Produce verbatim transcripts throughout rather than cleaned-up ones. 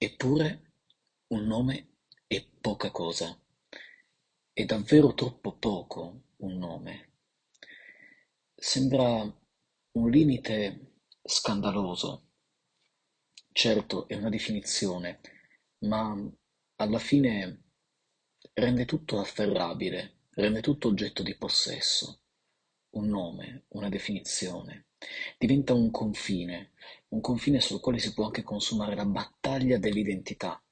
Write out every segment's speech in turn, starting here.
Eppure un nome è poca cosa, è davvero troppo poco un nome. Sembra un limite scandaloso. Certo, è una definizione, ma alla fine rende tutto afferrabile, rende tutto oggetto di possesso. Un nome, una definizione, diventa un confine, un confine sul quale si può anche consumare la battaglia dell'identità.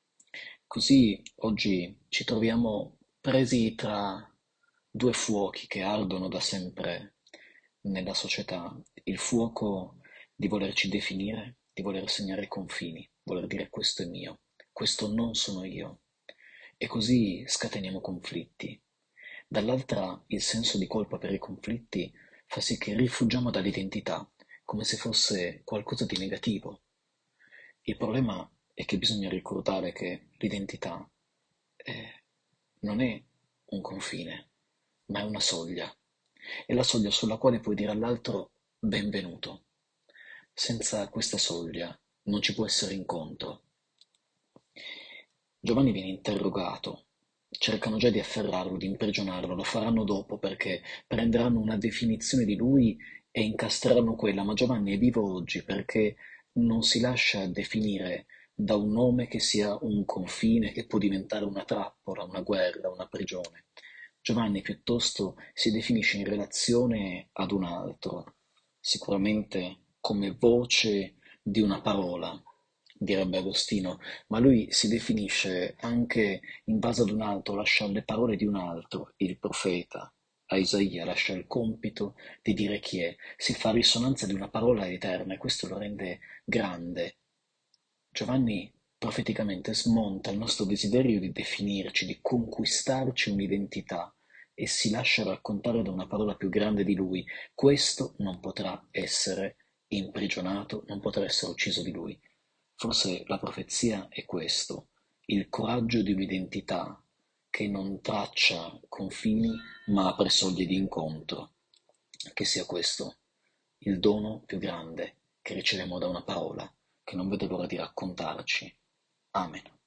Così oggi ci troviamo presi tra due fuochi che ardono da sempre nella società, il fuoco di volerci definire, di voler segnare i confini, voler dire questo è mio, questo non sono io. E così scateniamo conflitti. Dall'altra il senso di colpa per i conflitti fa sì che rifuggiamo dall'identità, come se fosse qualcosa di negativo. Il problema è che bisogna ricordare che l'identità eh, non è un confine, ma è una soglia. È la soglia sulla quale puoi dire all'altro benvenuto. Senza questa soglia non ci può essere incontro. Giovanni viene interrogato, cercano già di afferrarlo, di imprigionarlo, lo faranno dopo perché prenderanno una definizione di lui e incastreranno quella, ma Giovanni è vivo oggi perché non si lascia definire da un nome che sia un confine, che può diventare una trappola, una guerra, una prigione. Giovanni piuttosto si definisce in relazione ad un altro, sicuramente come voce di una parola, direbbe Agostino, ma lui si definisce anche in base ad un altro, lascia le parole di un altro, il profeta. A Isaia lascia il compito di dire chi è, si fa risonanza di una parola eterna e questo lo rende grande. Giovanni profeticamente smonta il nostro desiderio di definirci, di conquistarci un'identità e si lascia raccontare da una parola più grande di lui. Questo non potrà essere imprigionato, non potrà essere ucciso di lui. Forse la profezia è questo, il coraggio di un'identità che non traccia confini ma apre soglie di incontro. Che sia questo il dono più grande che riceviamo da una parola che non vedo l'ora di raccontarci. Amen.